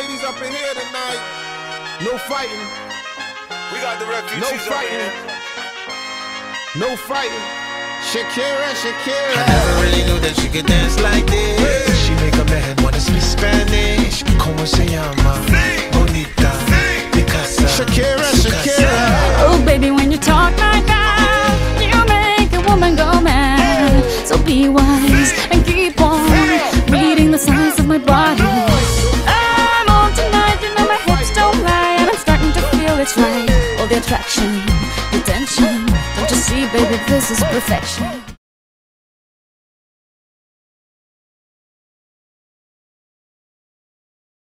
ladies up in here tonight. No fighting. We got the refugees. No fighting. No fighting. Shakira, Shakira. I never really knew that she could dance like this. She make a man wanna speak Spanish. Como se llama? Bonita. Picasa. Shakira, Shakira. Oh baby, when you talk like that, you make a woman go mad. So be wise and keep on reading the signs of my body. I'm on tonight, you know my hips don't lie, and I'm starting to feel it's right. All the attraction, the tension. Don't you see, baby, this is perfection.